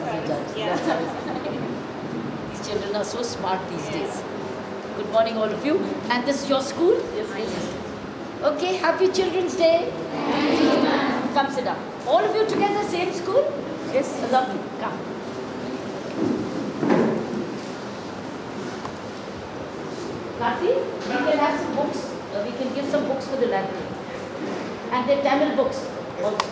as a judge. Yeah. These children are so smart these days. Good morning, all of you. And this is your school? Yes. Okay, happy Children's Day. Come sit down. All of you together, same school? Yes. Lovely. Come. Kathy, we can have some books. We can give some books for the library. And they're Tamil books also.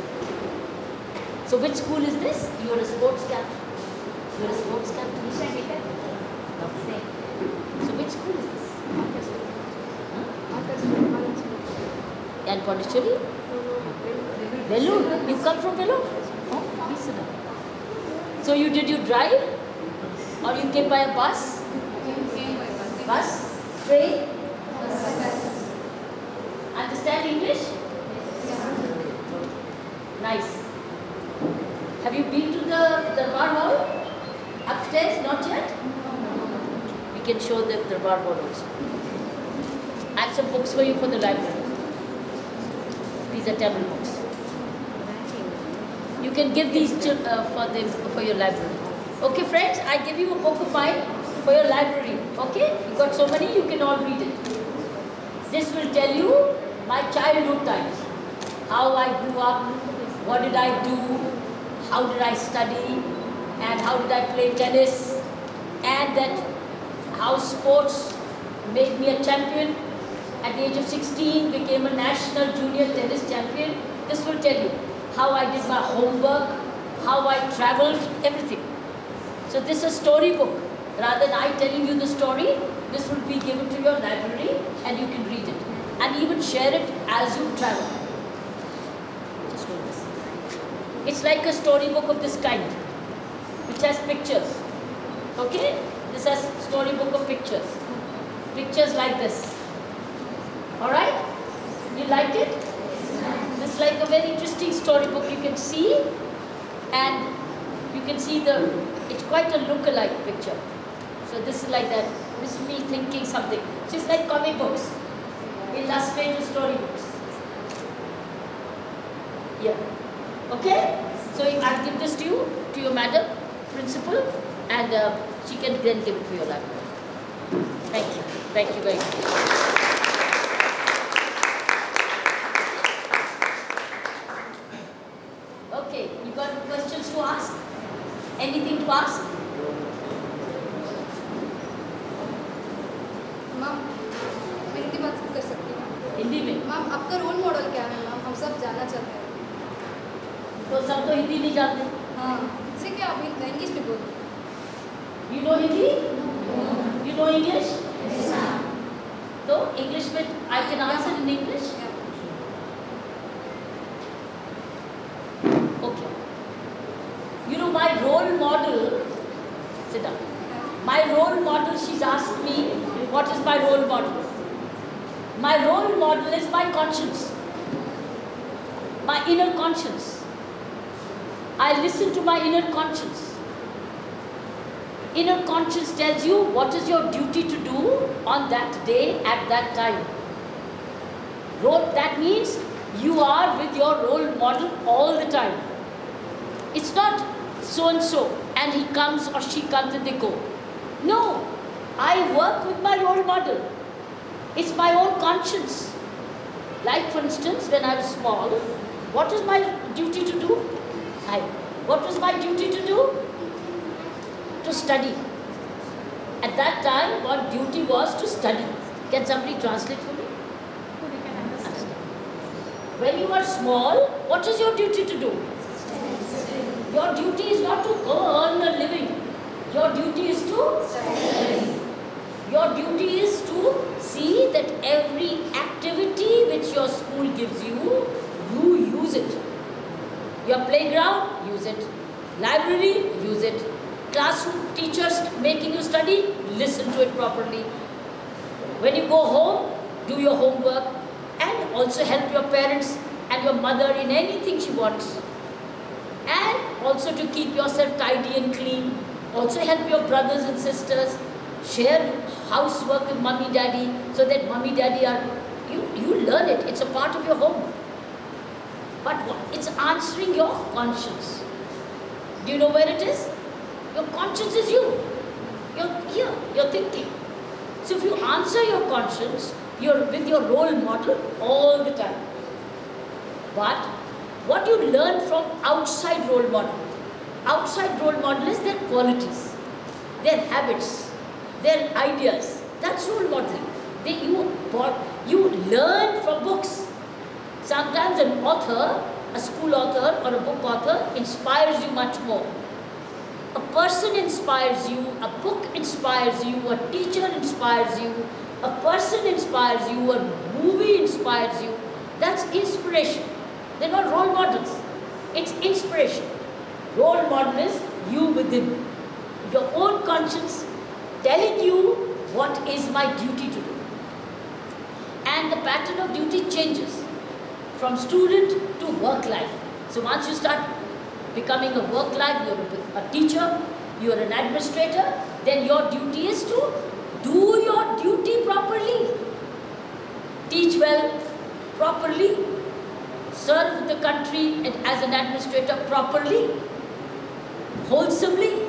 So which school is this? You're a sports captain. You're a sports captain. No, same. So which school is this? And Pondicherry? Vellore. You come from Vellore? Oh, please sit down. So did you drive? Or you came by a bus? Bus? Train? Understand English? Nice. Have you been to the Darbar Hall? Upstairs? Not yet? We can show them the Darbar Hall also. I have some books for you for the library. These are Tamil books. You can give these for your library. Okay, friends, I give you a book of mine for your library. Okay? You got so many, you can all read it. This will tell you my childhood times. How I grew up, what did I do, how did I study, and how did I play tennis, and that how sports made me a champion. At the age of 16, became a national junior tennis champion. This will tell you how I did my homework, how I traveled, everything. So this is a storybook. Rather than I telling you the story, this will be given to your library and you can read it. And even share it as you travel. Just hold this. It's like a storybook of this kind, which has pictures. Okay? This has storybook of pictures. Pictures like this. Alright? You like it? This is like a very interesting storybook. You can see, and you can see it's quite a look-alike picture. So this is like that. This is me thinking something. So it's like comic books, illustrated storybooks. Yeah. Okay? So I'll give this to you, to your madam, principal, and she can then give it to your library. Thank you. Thank you very much. Okay, you got questions to ask? Anything to ask? Ma'am मैं हिंदी बात कर सकती हूँ? हिंदी में? Ma'am आपका role model क्या है ma'am? हम सब जानना चाहते हैं। तो सब तो हिंदी नहीं जानते? हाँ, ठीक है, आप इंग्लिश में बोलो। You know Hindi? You know English? Yes. So English में I can answer in English? Okay. You know my role model. Sit down. My role model. She's asked me, what is my role model? My role model is my conscience. My inner conscience. I listen to my inner conscience. Inner conscience tells you what is your duty to do on that day at that time. That means you are with your role model all the time. It's not so and so and he comes or she comes and they go. No, I work with my role model. It's my own conscience. Like for instance, when I was small, what was my duty to do? What was my duty to do? To study. At that time, what duty was to study. Can somebody translate for me? When you are small, what is your duty to do? Your duty is not to earn a living. Your duty is to study. Your duty is to see that every activity which your school gives you, you use it. Your playground, use it. Library, use it. Classroom teachers making you study, listen to it properly. When you go home, do your homework and also help your parents and your mother in anything she wants. And also to keep yourself tidy and clean. Also help your brothers and sisters. Share housework with mommy, daddy, so that mommy, daddy are, you learn it. It's a part of your home. But it's answering your conscience. Do you know where it is? Your conscience is you. You're here, you're thinking. So if you answer your conscience, you're with your role model all the time. But what you learn from outside role model is their qualities, their habits, their ideas. That's role modeling. You learn from books. Sometimes an author, a school author or a book author inspires you much more. A person inspires you, a book inspires you, a teacher inspires you, a person inspires you, a movie inspires you. That's inspiration. They're not role models. It's inspiration. Role model is you within. Your own conscience telling you what is my duty to do. And the pattern of duty changes from student to work life. So once you start becoming a work life, you're a teacher, you're an administrator, then your duty is to do your duty properly. Teach well, properly, serve the country and as an administrator properly, wholesomely.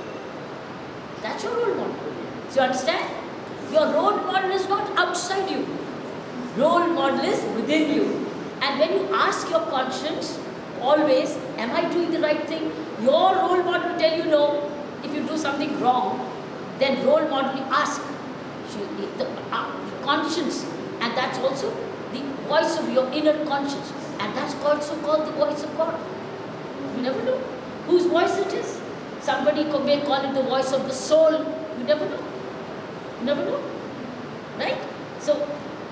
That's your role model. So you understand? Your role model is not outside you. Role model is within you. And when you ask your conscience, always, am I doing the right thing? Your role model will tell you no. If you do something wrong, then role model will ask. The conscience, and that's also the voice of your inner conscience. And that's also called the voice of God. You never know whose voice it is. Somebody may call it the voice of the soul. You never know. You never know. Right? So,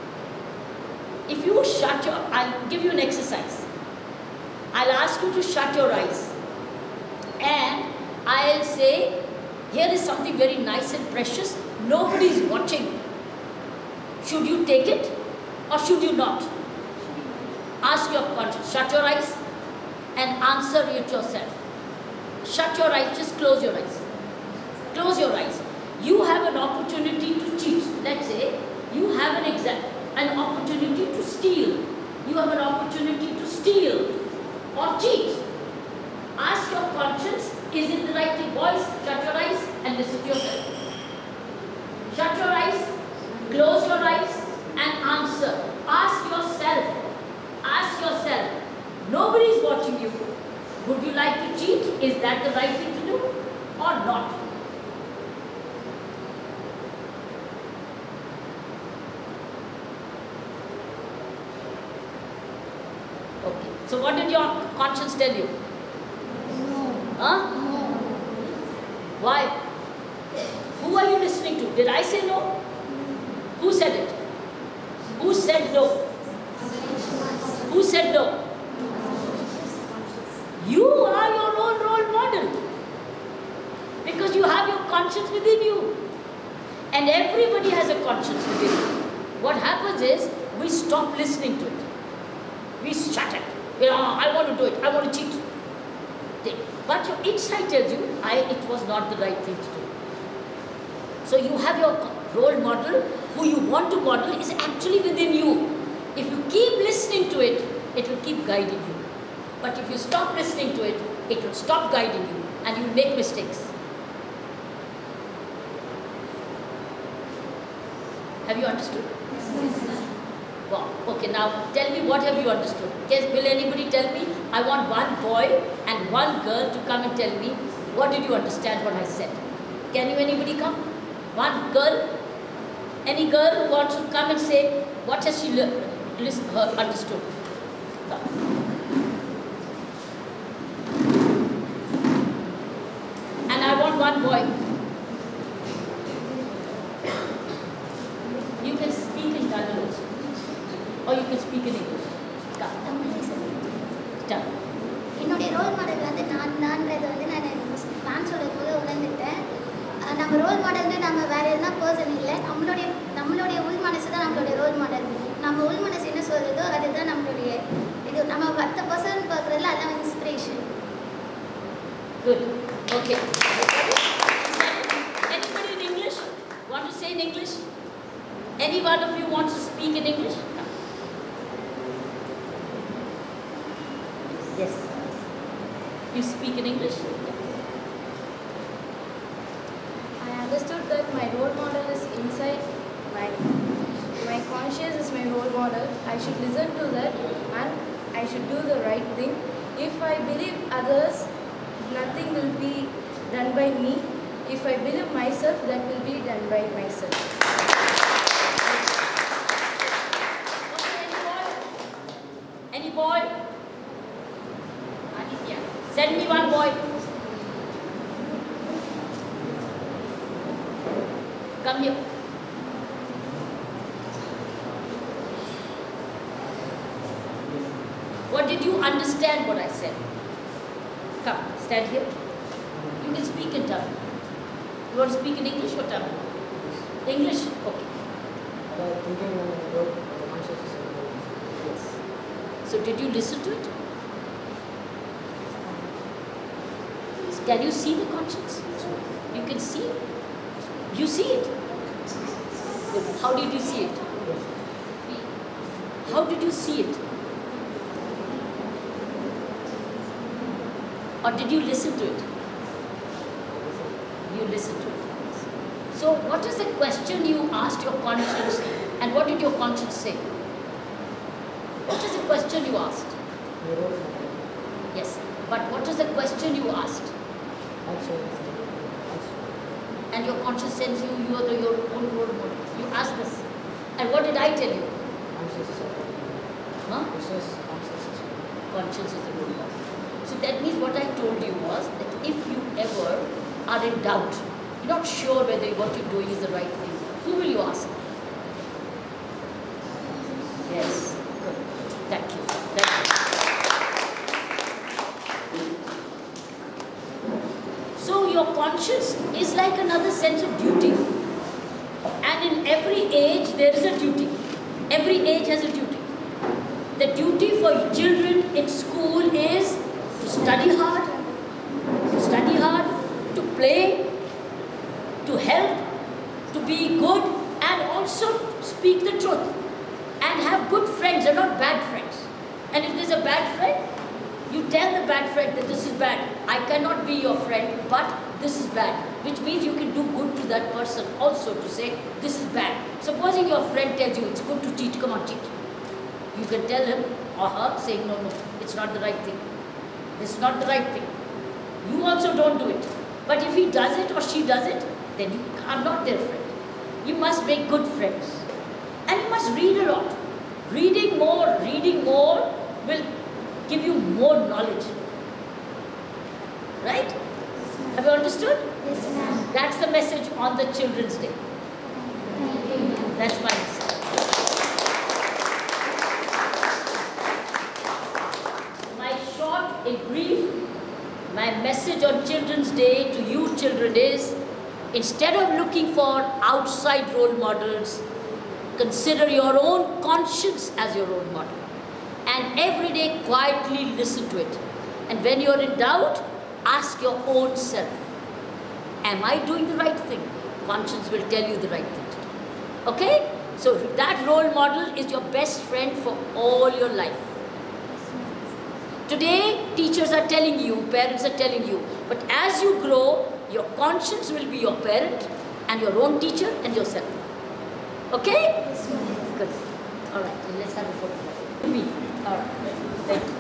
if you shut your, I'll give you an exercise. I'll ask you to shut your eyes. And I'll say, here is something very nice and precious. Nobody is watching. Should you take it or should you not? Ask your conscience. Shut your eyes and answer it yourself. Shut your eyes. Just close your eyes. Close your eyes. You have an opportunity to cheat. Let's say you have an opportunity to steal. You have an opportunity to steal or cheat. Ask your conscience, is it the right voice? Shut your eyes and listen to yourself. Shut your eyes, close your eyes and answer. Ask yourself. Ask yourself. Nobody is watching you. Would you like to cheat? Is that the right thing to do or not? Okay. So what did your conscience tell you? No. Huh? No. Why? Who are you listening to? Did I say no? Who said it? Who said no? Who said no? You are your own role model. Because you have your conscience within you. And everybody has a conscience within you. What happens is, we stop listening to it. We shut it. I want to do it. I want to cheat. But your inside tells you, it was not the right thing to do. So you have your role model, who you want to model is actually within you. If you keep listening to it, it will keep guiding you. But if you stop listening to it, it will stop guiding you and you will make mistakes. Have you understood? Wow. Okay, now tell me, what have you understood? Will anybody tell me? I want one boy and one girl to come and tell me, what did you understand what I said? Can you, anybody come? One girl? Any girl who wants to come and say, what has she understood? Come. And I want one boy. You can speak in Kannada also. Or you can speak in English. Start. என்னுடைய role model வந்து நான்ன்றது வந்து நான் நான் சொல்லும் போது உணர்ந்துட்டேன். நம்ம role மாடல்னு நம்ம வேறு எதுனா பர்சன் இல்லை, நம்மளுடைய உள் மனசு தான் நம்மளுடைய ரோல் மாடல். நம்ம உள் மனசு என்ன சொல்கிறதோ அதுதான் நம்மளுடைய இது. நம்ம 10 பர்சன்ட் பார்க்குறதுல அதான் inspiration. Good. Okay. Anybody in English? Want to say in English? Any one of you wants to speak in English? Yes. You speak in English? Yeah. understood that my role model is inside my conscience is my role model. I should listen to that and I should do the right thing. If I believe others, nothing will be done by me. If I believe myself, that will be done by myself. Any boy? Aditya. Send me one boy. Come here. What did you understand what I said? Come, stand here. You can speak in Tamil. You want to speak in English or Tamil? English? Okay. Yes. So did you listen to it? Can you see the conscience? You can see it. You see it. How did you see it? How did you see it? Or did you listen to it? You listened to it. So what is the question you asked your conscience and what did your conscience say? What is the question you asked? Yes, but what is the question you asked? And your conscience sends you, you are your own role model. You asked this. And what did I tell you? Huh? Conscience is the role model. So that means what I told you was that if you ever are in doubt, you're not sure whether what you're doing is the right thing, who will you ask? Yes. Good. Thank you. Thank you. So your conscience is like another sense of duty. And in every age there is a duty. Every age has a duty. The duty for children in school is to study hard, to play, to help, to be good, and also speak the truth. And have good friends and not bad friends. And if there's a bad friend, you tell the bad friend that this is bad. I cannot be your friend, but this is bad. Which means you can do good to that person also to say, this is bad. Supposing your friend tells you, it's good to cheat, come on, cheat. You can tell him or her saying, no, it's not the right thing. This is not the right thing. You also don't do it. But if he does it or she does it, then you are not their friend. You must make good friends. And you must read a lot. Reading more will give you more knowledge. Right? Have you understood? Yes, ma'am. That's the message on the Children's Day. That's my message. In brief, my message on Children's Day to you children is, instead of looking for outside role models, consider your own conscience as your role model. And every day quietly listen to it. And when you're in doubt, ask your own self, am I doing the right thing? Conscience will tell you the right thing to do. Okay? So that role model is your best friend for all your life. Today, teachers are telling you, parents are telling you, but as you grow, your conscience will be your parent and your own teacher and yourself. Okay? Yes, ma'am. Good. All right, let's have a photo. Me. All right. Thank you.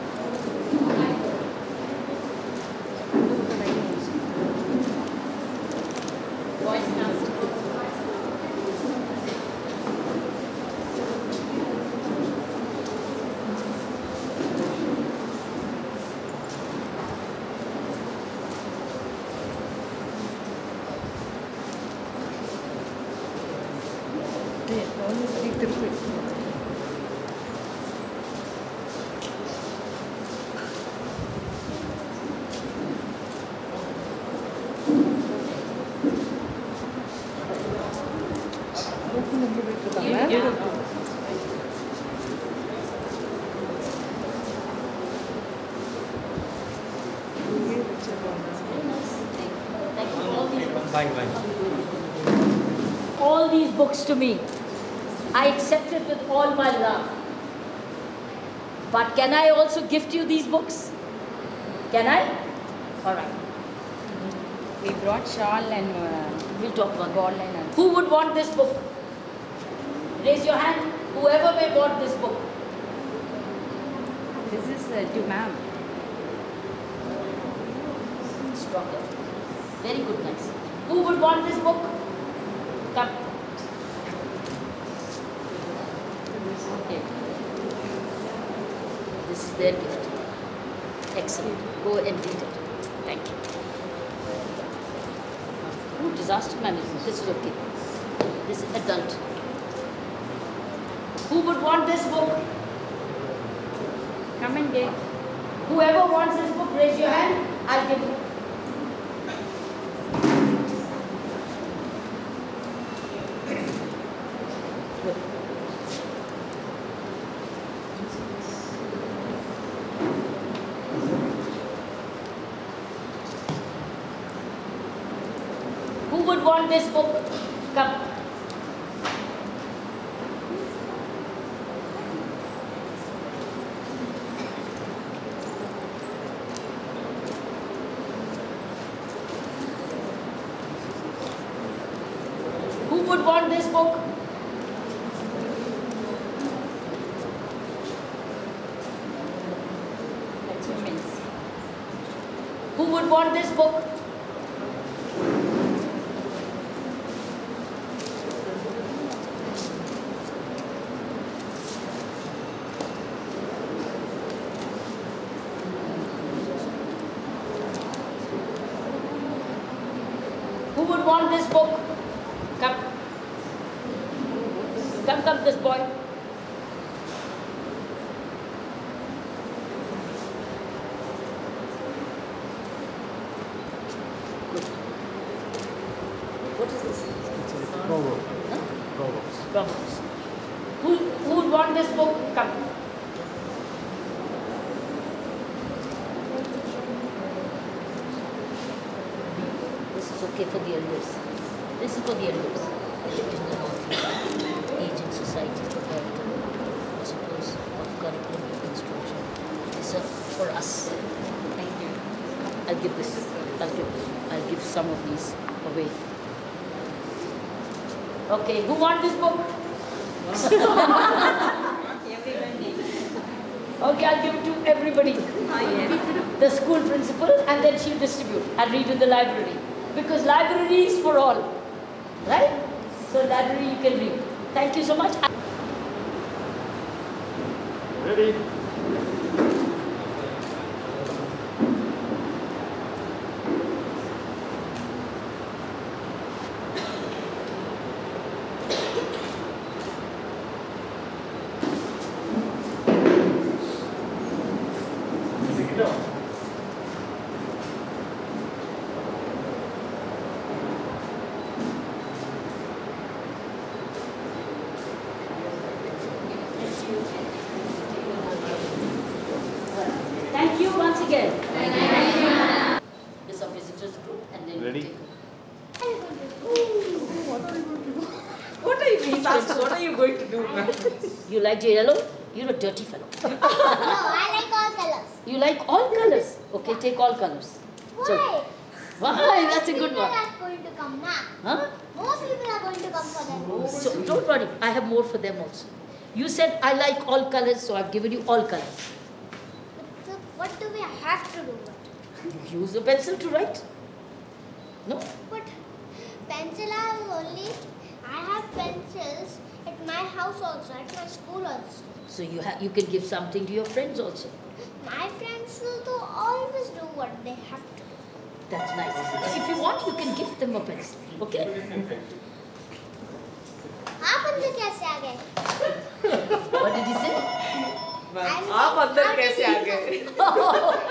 Voice now. All these books to me, I accept it with all my love. But can I also gift you these books? Can I? All right. We brought shawl and We'll talk about ball that. and Who would want this book? Raise your hand. Whoever may want this book. this is to ma'am. Stronger. Very good, nice. Who would want this book? Come. Okay. This is their gift. Excellent. Go and read it. Thank you. Ooh, disaster management. This is okay. This is adult. Who would want this book? Come and get. Whoever wants this book, raise your hand. I'll give you. Good. Who would want this book? Come. Who would want this book? Achievements. Who would want this book? Who would want this book? Come. Come, this boy. Good. What is this? Huh? Proverbs. Who would want this book? Come. This is okay for the elders. This is for the elders. Educational Northeast, Age and Society Principles of Curriculum Instruction. These are for us. Thank you. I'll give this. I'll give some of these away. Okay, who want this book? Everybody. Okay, I'll give it to everybody. Yes. The school principal, and then she'll distribute and read in the library. Because library is for all. Right? So library you can read. Thank you so much. Ready? Thank you once again. Thank you. This is a visitors group and then Ready? What are you? He's asked, what are you going to do, ma'am? You like the yellow? You're a dirty fellow. No, I like all colors. You like all colors? Okay, take all colors. Why? Why? That's a good one. More people are going to come now. Huh? More people are going to come for that. So don't worry, I have more for them also. You said I like all colors, so I've given you all colors. So what do we have to do? Use a pencil to write. No? But pencil are only, I have pencils at my house also, at my school also. So you can give something to your friends also. My friends will do always do what they have to do. That's nice. If you want, you can give them a pencil. Okay? आप अंदर कैसे आ गए? What did he say? आप अंदर कैसे आ गए?